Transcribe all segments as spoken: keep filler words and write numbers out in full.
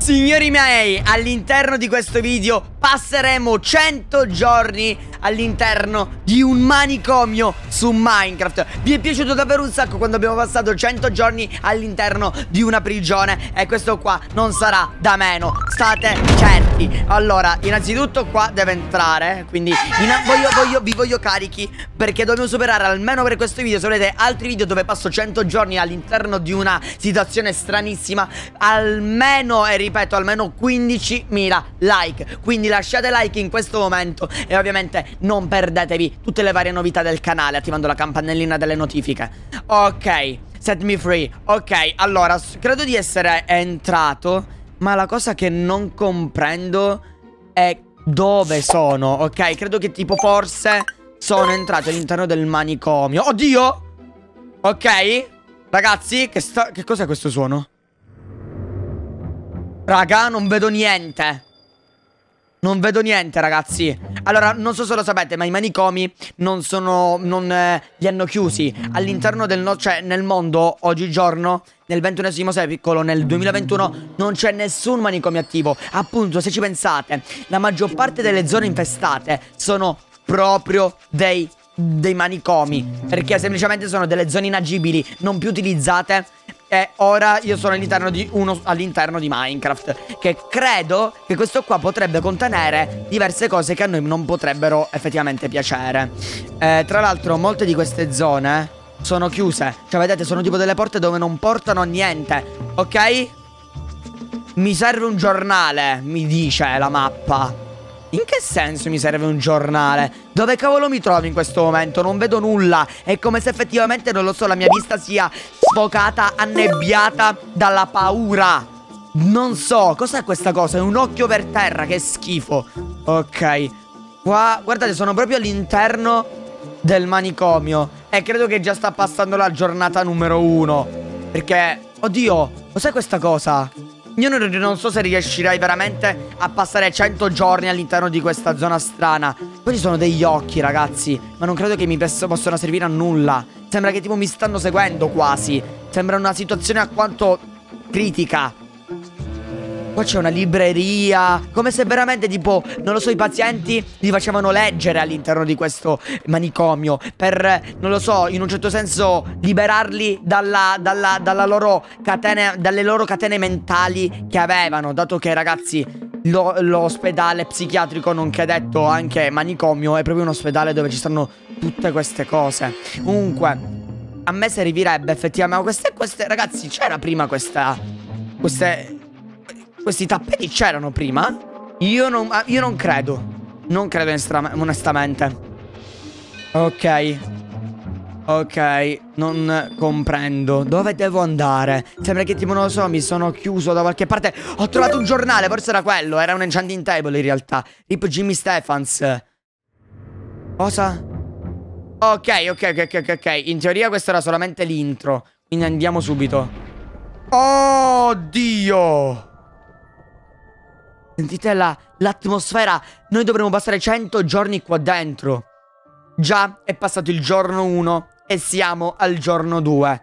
Signori miei, all'interno di questo video passeremo cento giorni all'interno di un manicomio su Minecraft. Vi è piaciuto davvero un sacco quando abbiamo passato cento giorni all'interno di una prigione, e questo qua non sarà da meno, state certi. Allora, innanzitutto qua deve entrare, quindi voglio, voglio, vi voglio carichi, perché dobbiamo superare almeno per questo video. Se volete altri video dove passo cento giorni all'interno di una situazione stranissima, almeno, e ripeto, almeno quindicimila like. Quindi lasciate like in questo momento e ovviamente non perdetevi tutte le varie novità del canale attivando la campanellina delle notifiche. Ok, set me free. Ok, allora, credo di essere entrato, ma la cosa che non comprendo è dove sono. Ok, credo che tipo forse sono entrato all'interno del manicomio. Oddio! Ok, ragazzi, che, sta... che cos'è questo suono? Raga, non vedo niente. Non vedo niente, ragazzi. Allora, non so se lo sapete, ma i manicomi non sono... Non eh, li hanno chiusi all'interno del... No, cioè, nel mondo, oggigiorno, nel ventunesimo secolo, nel duemilaventuno, non c'è nessun manicomio attivo. Appunto, se ci pensate, la maggior parte delle zone infestate sono proprio dei... dei manicomi, perché semplicemente sono delle zone inagibili, non più utilizzate. E ora io sono all'interno di uno all'interno di Minecraft, che credo che questo qua potrebbe contenere diverse cose che a noi non potrebbero effettivamente piacere. eh, Tra l'altro molte di queste zone sono chiuse, cioè vedete, sono tipo delle porte dove non portano a niente. Ok? Mi serve un giornale, mi dice la mappa. In che senso mi serve un giornale? Dove cavolo mi trovo in questo momento? Non vedo nulla. È come se effettivamente, non lo so, la mia vista sia sfocata, annebbiata dalla paura. Non so, cos'è questa cosa? È un occhio per terra, che schifo. Ok. Qua, guardate, sono proprio all'interno del manicomio e credo che già sta passando la giornata numero uno. Perché, oddio, cos'è questa cosa? Io non, non so se riuscirei veramente a passare cento giorni all'interno di questa zona strana. Poi ci sono degli occhi, ragazzi, ma non credo che mi possano servire a nulla. Sembra che tipo mi stanno seguendo quasi. Sembra una situazione alquanto critica. Qua c'è una libreria, come se veramente tipo, non lo so, i pazienti li facevano leggere all'interno di questo manicomio per, non lo so, in un certo senso liberarli dalla, dalla, dalla loro catene, dalle loro catene mentali che avevano. Dato che, ragazzi, l'ospedale psichiatrico, nonché detto anche manicomio, è proprio un ospedale dove ci stanno tutte queste cose. Comunque, a me servirebbe effettivamente queste, queste ragazzi, c'era prima questa, queste... Questi tappeti c'erano prima? Io non, io non credo. Non credo onestamente. Ok. Ok. Non comprendo. Dove devo andare? Sembra che tipo, non lo so, mi sono chiuso da qualche parte. Ho trovato un giornale, forse era quello. Era un enchanting table in realtà. Tipo Jimmy Stephens. Cosa? Ok, ok, ok, ok, ok. In teoria questo era solamente l'intro, quindi andiamo subito. Oh Dio! Sentite l'atmosfera. Noi dovremo passare cento giorni qua dentro. Già è passato il giorno uno e siamo al giorno due.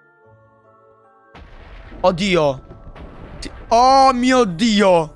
Oddio. Oh mio Dio.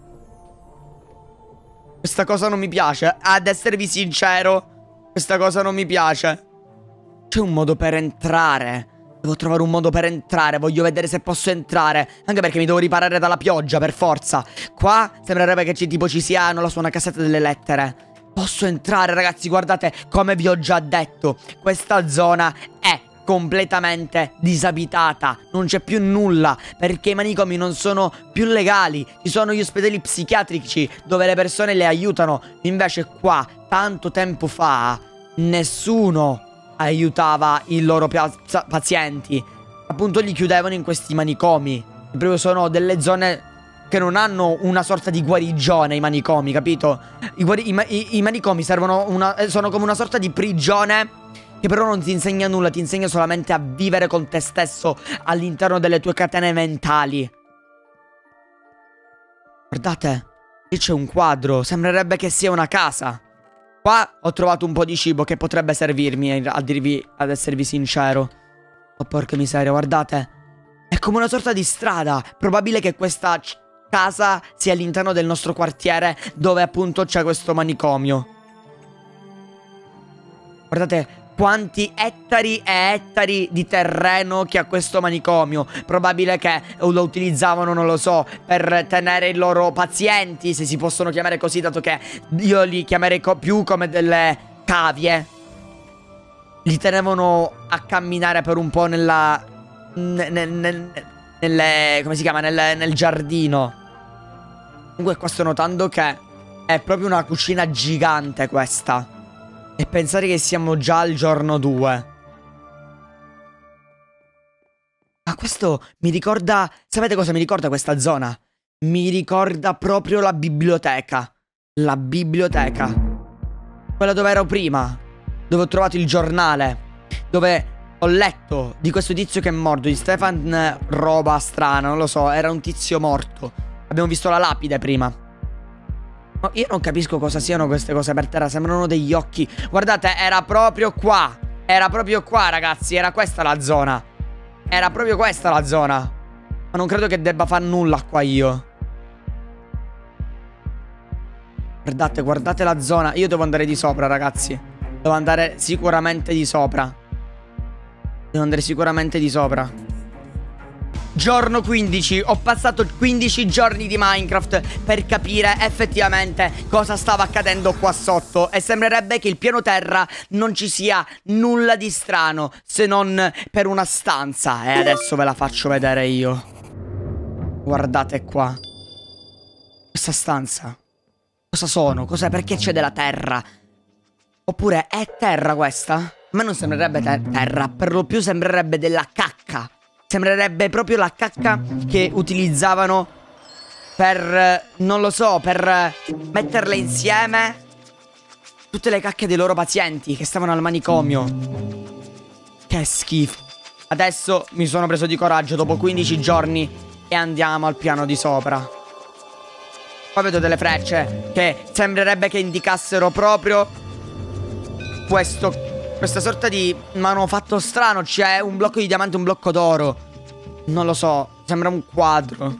Questa cosa non mi piace. Ad esservi sincero, questa cosa non mi piace. C'è un modo per entrare. Devo trovare un modo per entrare. Voglio vedere se posso entrare. Anche perché mi devo riparare dalla pioggia, per forza. Qua sembrerebbe che ci, tipo ci sia, non lo so, una cassetta delle lettere. Posso entrare, ragazzi. Guardate, come vi ho già detto, questa zona è completamente disabitata. Non c'è più nulla, perché i manicomi non sono più legali. Ci sono gli ospedali psichiatrici dove le persone le aiutano. Invece qua, tanto tempo fa, nessuno aiutava i loro pazienti. Appunto li chiudevano in questi manicomi. Proprio sono delle zone che non hanno una sorta di guarigione. I manicomi, capito? I, i, i, i manicomi servono una, sono come una sorta di prigione che però non ti insegna nulla. Ti insegna solamente a vivere con te stesso all'interno delle tue catene mentali. Guardate, qui c'è un quadro. Sembrerebbe che sia una casa. Qua ho trovato un po' di cibo che potrebbe servirmi, a dirvi, ad esservi sincero. Oh porca miseria, guardate. È come una sorta di strada. Probabile che questa casa sia all'interno del nostro quartiere, dove appunto c'è questo manicomio. Guardate quanti ettari e ettari di terreno che ha questo manicomio. Probabile che lo utilizzavano, non lo so, per tenere i loro pazienti, se si possono chiamare così, dato che io li chiamerei co più come delle cavie. Li tenevano a camminare per un po' nella... Nel, nel, nelle... come si chiama? Nel, nel giardino. Comunque qua sto notando che è proprio una cucina gigante questa. E pensare che siamo già al giorno due. Ma questo mi ricorda... Sapete cosa mi ricorda questa zona? Mi ricorda proprio la biblioteca. La biblioteca. Quella dove ero prima. Dove ho trovato il giornale. Dove ho letto di questo tizio che è morto. Di Stefan roba strana, non lo so. Era un tizio morto. Abbiamo visto la lapide prima. No, io non capisco cosa siano queste cose per terra. Sembrano degli occhi. Guardate, era proprio qua. Era proprio qua, ragazzi. Era questa la zona. Era proprio questa la zona. Ma non credo che debba far nulla qua io. Guardate, guardate la zona. Io devo andare di sopra, ragazzi. Devo andare sicuramente di sopra. Devo andare sicuramente di sopra. Giorno quindici, ho passato quindici giorni di Minecraft per capire effettivamente cosa stava accadendo qua sotto. E sembrerebbe che il piano terra non ci sia nulla di strano, se non per una stanza. E adesso ve la faccio vedere io. Guardate qua. Questa stanza. Cosa sono? Cos'è? Perché c'è della terra? Oppure è terra questa? A me non sembrerebbe ter terra, per lo più sembrerebbe della cacca. Sembrerebbe proprio la cacca che utilizzavano per, non lo so, per metterle insieme tutte le cacche dei loro pazienti che stavano al manicomio. Che schifo. Adesso mi sono preso di coraggio dopo quindici giorni e andiamo al piano di sopra. Qua vedo delle frecce che sembrerebbe che indicassero proprio questo... Questa sorta di manufatto strano. C'è un blocco di diamante e un blocco d'oro. Non lo so. Sembra un quadro.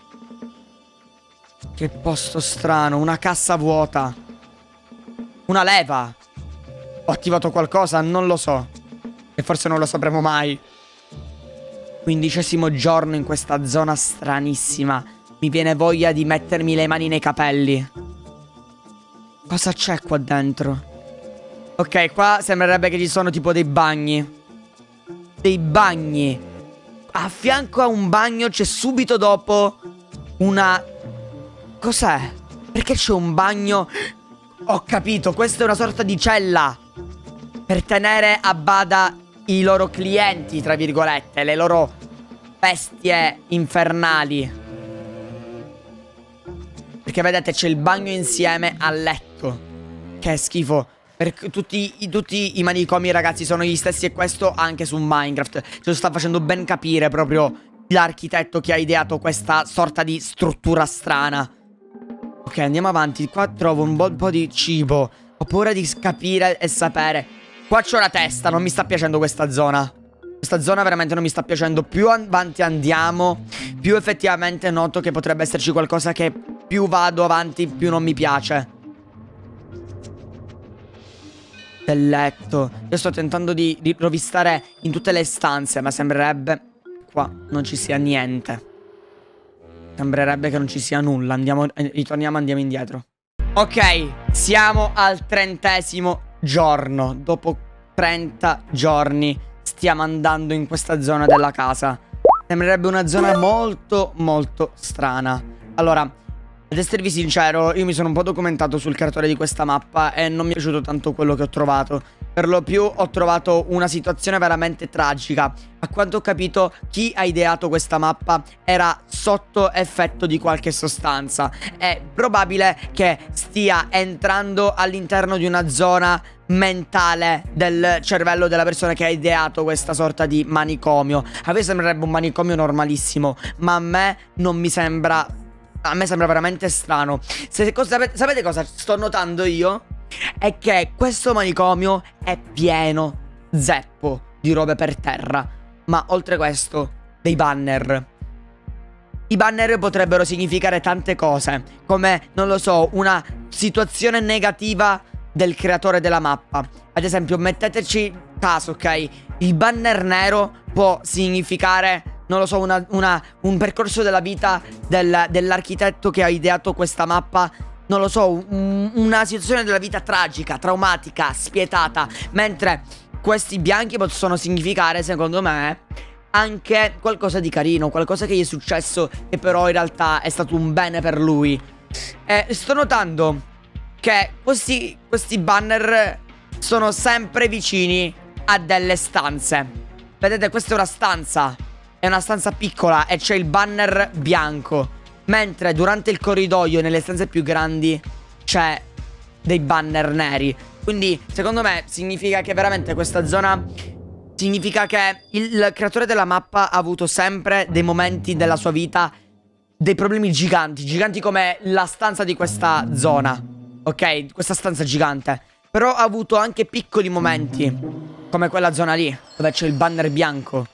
Che posto strano. Una cassa vuota. Una leva. Ho attivato qualcosa? Non lo so. E forse non lo sapremo mai. Quindicesimo giorno in questa zona stranissima. Mi viene voglia di mettermi le mani nei capelli. Cosa c'è qua dentro? Ok, qua sembrerebbe che ci sono tipo dei bagni. Dei bagni. A fianco a un bagno c'è subito dopo una... Cos'è? Perché c'è un bagno? Ho capito, questa è una sorta di cella per tenere a bada i loro clienti, tra virgolette. Le loro bestie infernali. Perché vedete c'è il bagno insieme al letto. Che schifo. Per tutti, tutti i manicomi, ragazzi, sono gli stessi, e questo anche su Minecraft. Ce lo sta facendo ben capire proprio l'architetto che ha ideato questa sorta di struttura strana. Ok, andiamo avanti. Qua trovo un po' di cibo. Ho paura di capire e sapere. Qua c'ho la testa, non mi sta piacendo questa zona. Questa zona veramente non mi sta piacendo. Più avanti andiamo, più effettivamente noto che potrebbe esserci qualcosa che più vado avanti, più non mi piace. Del letto. Io sto tentando di, di rovistare in tutte le stanze, ma sembrerebbe qua non ci sia niente. Sembrerebbe che non ci sia nulla. Andiamo, eh, ritorniamo, andiamo indietro. Ok, siamo al trentesimo giorno. Dopo trenta giorni stiamo andando in questa zona della casa. Sembrerebbe una zona molto molto strana. Allora, ad esservi sincero, io mi sono un po' documentato sul creatore di questa mappa e non mi è piaciuto tanto quello che ho trovato. Per lo più ho trovato una situazione veramente tragica. A quanto ho capito, chi ha ideato questa mappa era sotto effetto di qualche sostanza. È probabile che stia entrando all'interno di una zona mentale del cervello della persona che ha ideato questa sorta di manicomio. A me sembrerebbe un manicomio normalissimo, ma a me non mi sembra... A me sembra veramente strano. Se, sapete, sapete cosa sto notando io? È che questo manicomio è pieno zeppo di robe per terra. Ma oltre questo, dei banner. I banner potrebbero significare tante cose, come, non lo so, una situazione negativa del creatore della mappa. Ad esempio, metteteci caso, ok? Il banner nero può significare, non lo so, una, una, un percorso della vita del, dell'architetto che ha ideato questa mappa. Non lo so, un, una situazione della vita tragica, traumatica, spietata. Mentre questi bianchi possono significare, secondo me, anche qualcosa di carino, qualcosa che gli è successo che però in realtà è stato un bene per lui. E sto notando che questi, questi banner sono sempre vicini a delle stanze. Vedete, questa è una stanza, è una stanza piccola e c'è il banner bianco. Mentre durante il corridoio, nelle stanze più grandi, c'è dei banner neri. Quindi, secondo me, significa che veramente questa zona... Significa che il creatore della mappa ha avuto sempre dei momenti della sua vita, dei problemi giganti. Giganti come la stanza di questa zona. Ok? Questa stanza gigante. Però ha avuto anche piccoli momenti, come quella zona lì, dove c'è il banner bianco.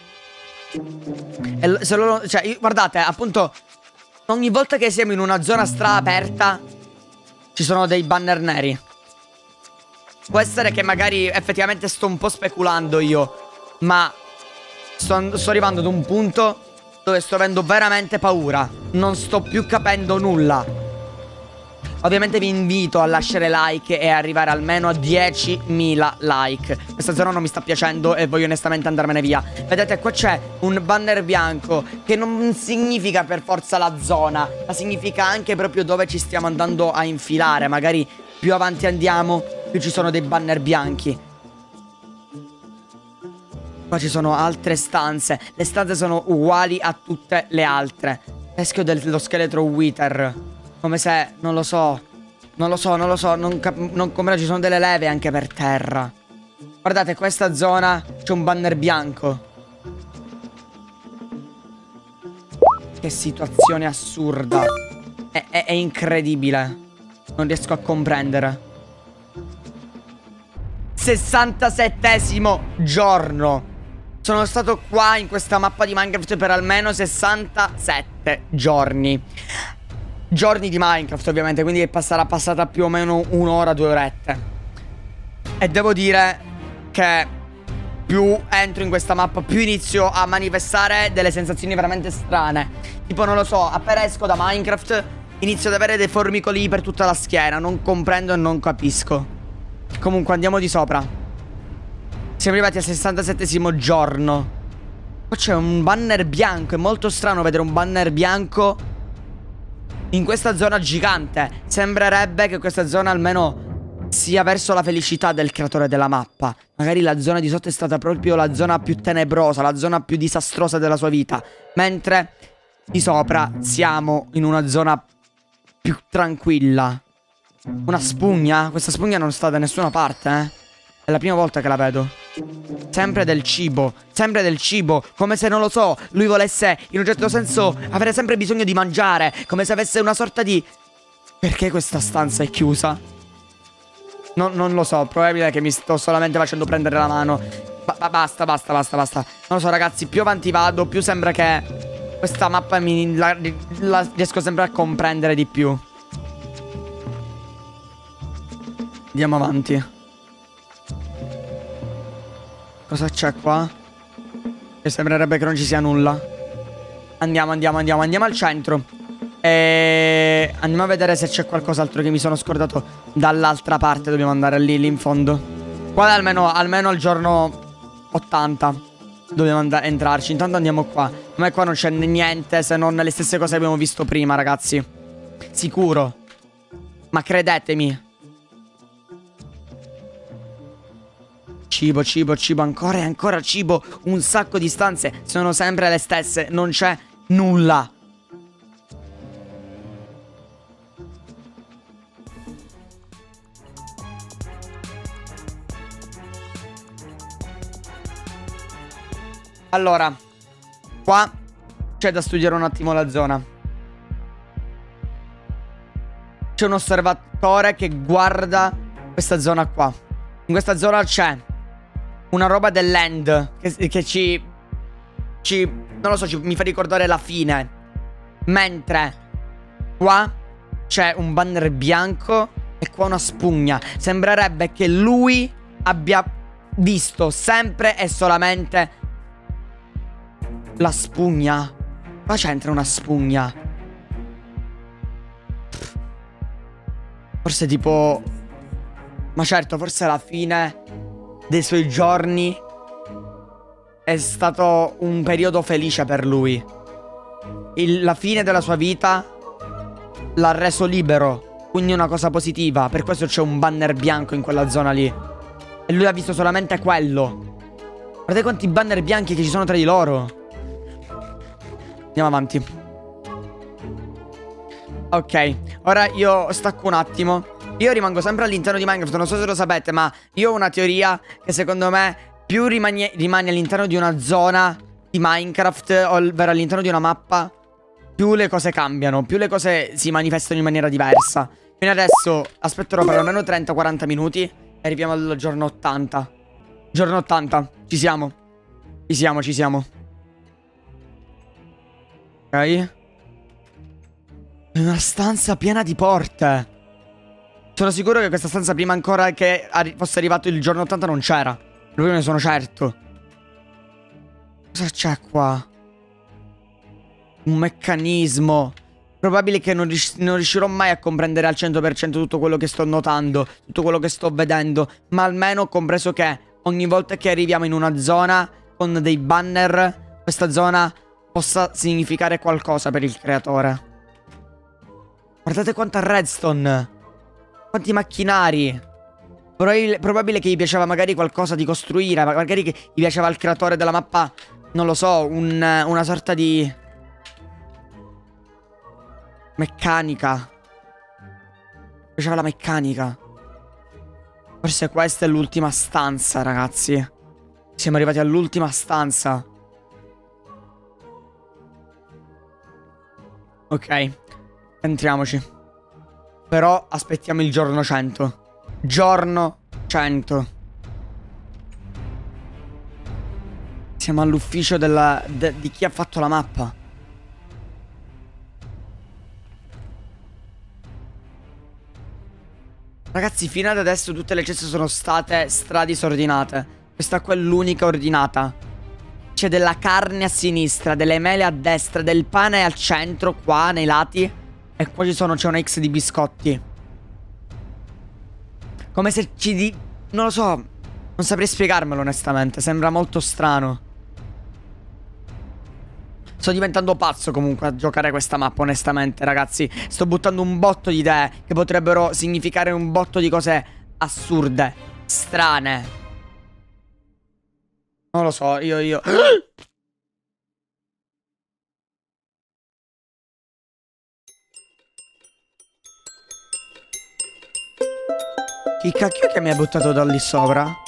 E se loro... Cioè, guardate, appunto... Ogni volta che siamo in una zona stra-aperta ci sono dei banner neri. Può essere che magari effettivamente sto un po' speculando io, ma sto, sto arrivando ad un punto dove sto avendo veramente paura. Non sto più capendo nulla. Ovviamente vi invito a lasciare like e arrivare almeno a diecimila like. Questa zona non mi sta piacendo e voglio onestamente andarmene via. Vedete, qua c'è un banner bianco che non significa per forza la zona, ma significa anche proprio dove ci stiamo andando a infilare. Magari più avanti andiamo, più ci sono dei banner bianchi. Qua ci sono altre stanze. Le stanze sono uguali a tutte le altre. Teschio dello scheletro Wither. Come se, non lo so, non lo so, non lo so, non, non comprendo, ci sono delle leve anche per terra. Guardate, questa zona c'è un banner bianco. Che situazione assurda. È, è, è incredibile. Non riesco a comprendere. sessantasettesimo giorno. Sono stato qua in questa mappa di Minecraft per almeno sessantasette giorni. Giorni di Minecraft ovviamente, quindi sarà passata più o meno un'ora, due orette. E devo dire che più entro in questa mappa, più inizio a manifestare delle sensazioni veramente strane. Tipo, non lo so, appena esco da Minecraft inizio ad avere dei formicoli per tutta la schiena. Non comprendo e non capisco. Comunque andiamo di sopra. Siamo arrivati al sessantasettesimo giorno. Qua c'è un banner bianco. È molto strano vedere un banner bianco in questa zona gigante. Sembrerebbe che questa zona almeno sia verso la felicità del creatore della mappa. Magari la zona di sotto è stata proprio la zona più tenebrosa, la zona più disastrosa della sua vita, mentre di sopra siamo in una zona più tranquilla. Una spugna? Questa spugna non sta da nessuna parte, eh. È la prima volta che la vedo. Sempre del cibo, sempre del cibo. Come se, non lo so, lui volesse in un certo senso avere sempre bisogno di mangiare. Come se avesse una sorta di... Perché questa stanza è chiusa? No, non lo so, probabile che mi sto solamente facendo prendere la mano. ba ba Basta, basta, basta, basta. Non lo so ragazzi, più avanti vado, più sembra che questa mappa mi la, la riesco sempre a comprendere di più. Andiamo avanti. Cosa c'è qua? Che sembrerebbe che non ci sia nulla. Andiamo, andiamo, andiamo, andiamo al centro. E andiamo a vedere se c'è qualcos'altro che mi sono scordato. Dall'altra parte dobbiamo andare, lì, lì in fondo. Qua almeno, almeno al giorno ottanta dobbiamo andare, entrarci. Intanto andiamo qua. Ma qua non c'è niente se non le stesse cose che abbiamo visto prima, ragazzi. Sicuro. Ma credetemi. Cibo, cibo, cibo, ancora e ancora cibo. Un sacco di stanze. Sono sempre le stesse. Non c'è nulla. Allora, qua c'è da studiare un attimo la zona. C'è un osservatore che guarda questa zona qua. In questa zona c'è una roba dell'end che, che ci, ci... Non lo so, ci, mi fa ricordare la fine. Mentre qua c'è un banner bianco e qua una spugna. Sembrerebbe che lui abbia visto sempre e solamente la spugna. Qua c'entra una spugna. Forse tipo... Ma certo, forse alla fine dei suoi giorni è stato un periodo felice per lui. Il, la fine della sua vita l'ha reso libero, quindi una cosa positiva. Per questo c'è un banner bianco in quella zona lì. E lui ha visto solamente quello. Guardate quanti banner bianchi che ci sono tra di loro. Andiamo avanti. Ok, ora io stacco un attimo. Io rimango sempre all'interno di Minecraft, non so se lo sapete, ma io ho una teoria che secondo me più rimani, rimani all'interno di una zona di Minecraft, ovvero all'interno di una mappa, più le cose cambiano, più le cose si manifestano in maniera diversa. Quindi adesso aspetterò per almeno trenta quaranta minuti e arriviamo al giorno ottanta. Giorno ottanta, ci siamo. Ci siamo, ci siamo. Ok. È una stanza piena di porte. Sono sicuro che questa stanza prima ancora che arri fosse arrivato il giorno ottanta non c'era. Proprio ne sono certo. Cosa c'è qua? Un meccanismo. Probabile che non, rius non riuscirò mai a comprendere al cento per cento tutto quello che sto notando, tutto quello che sto vedendo. Ma almeno ho compreso che ogni volta che arriviamo in una zona con dei banner, questa zona possa significare qualcosa per il creatore. Guardate quanta redstone. Quanti macchinari. Probabil probabile che gli piaceva magari qualcosa di costruire. Magari che gli piaceva al creatore della mappa, non lo so, un, una sorta di meccanica. Piaceva la meccanica. Forse questa è l'ultima stanza, ragazzi. Siamo arrivati all'ultima stanza. Ok, entriamoci. Però aspettiamo il giorno cento. Giorno cento. Siamo all'ufficio della de, di chi ha fatto la mappa. Ragazzi, fino ad adesso tutte le ceste sono state stradisordinate. Questa qua è l'unica ordinata. C'è della carne a sinistra, delle mele a destra, del pane al centro, qua nei lati. E qua ci sono, c'è una X di biscotti. Come se ci di... non lo so. Non saprei spiegarmelo onestamente. Sembra molto strano. Sto diventando pazzo comunque a giocare questa mappa onestamente, ragazzi. Sto buttando un botto di idee che potrebbero significare un botto di cose assurde, strane. Non lo so, io io Chi cacchio che mi ha buttato da lì sopra?